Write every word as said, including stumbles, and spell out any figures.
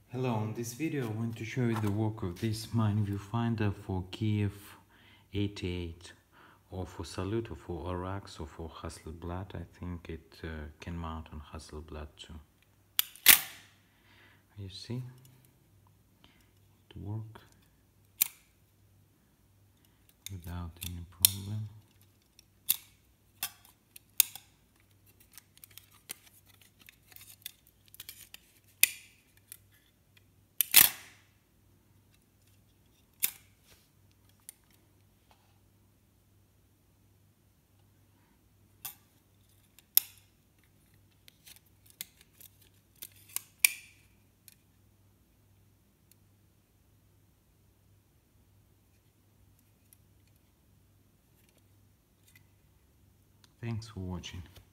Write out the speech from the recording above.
Hello, in this video I want to show you the work of this mine viewfinder for Kiev eighty-eight, or for Salute, or for Orax, or for Hasselblad. I think it uh, can mount on Hasselblad too. You see, it works without any problem. Thanks for watching.